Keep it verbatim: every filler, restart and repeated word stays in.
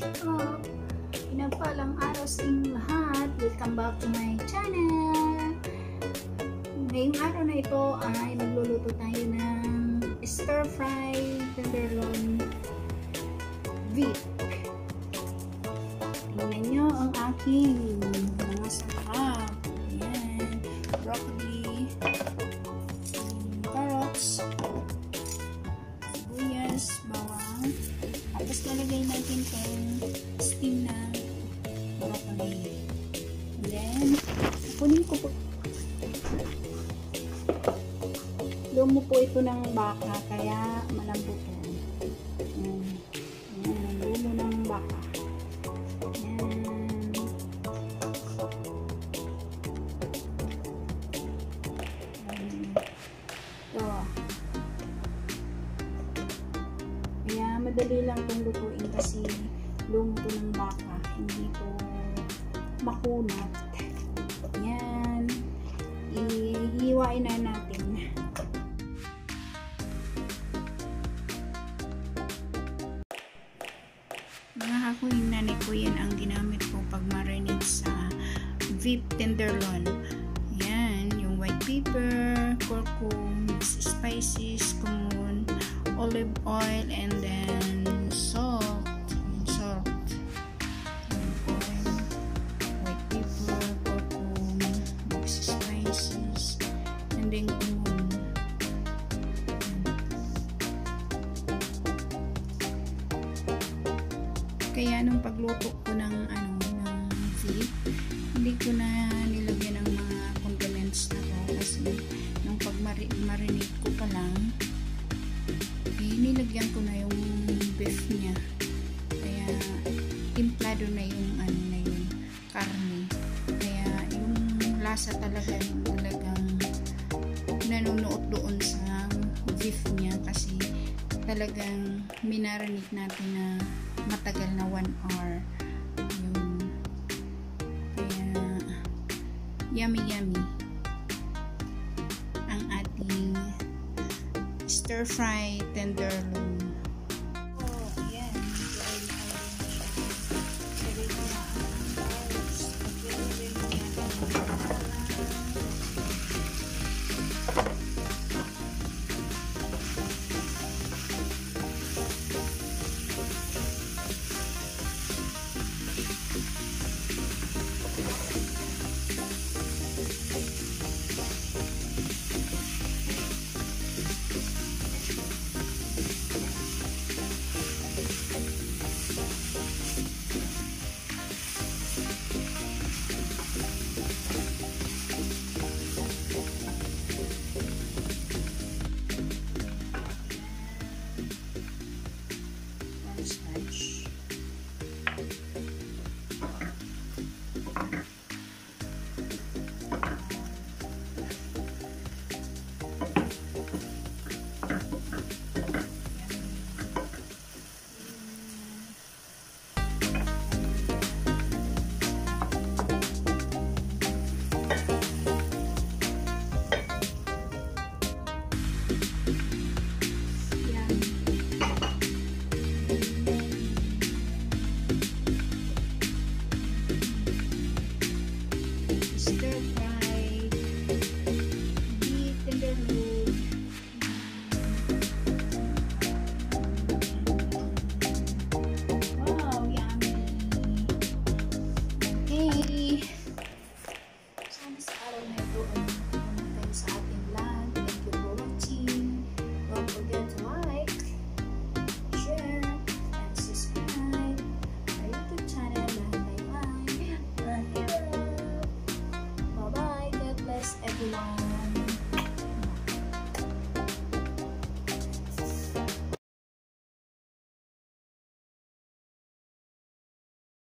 Oh, pinagpalang araw sa inyong lahat. Welcome back to my channel. Ngayong araw na ito ay magluluto tayo ng stir fry tenderloin beef. Tingnan nyo ang aking mga sarap. Ayan, broccoli, carrots, sibuyas, bawang. Tapos lalagay natin itong steam na broccoli. And then, kunin ko po. Lumo po ito ng baka, kaya malambot po. Ayan. Ayan, lumo ng baka. Ayan. Ito. Kaya madali lang itong lutuin kasi lumo po ng baka. Hindi po makunat. Ayan. Ihiwain na natin. Mga hakuhin nanay ko, yan ang ginamit ko pag marinate sa beef tenderloin. Yan, yung white pepper, curcum, spices, cumin, olive oil, and then salt. Salt. Olive oil, white pepper, curcum, mixed spices, and then cumin. Kaya nung pagluto ko ng ano ng beef, hindi ko na nilagyan ng mga condiments na to kasi nung pag-marinate ko pa lang, eh, nilagyan ko na yung beef niya. Kaya timplado na yung ano na yung karne. Kaya yung lasa talaga yung talagang nanunuot doon sa beef niya kasi talagang minarinate natin na matagal na one hour yun. Kaya yummy yummy ang ating stir fry tenderloin. Oh, ayan. Lagay ko na ang balls. Lagay ko na everyone.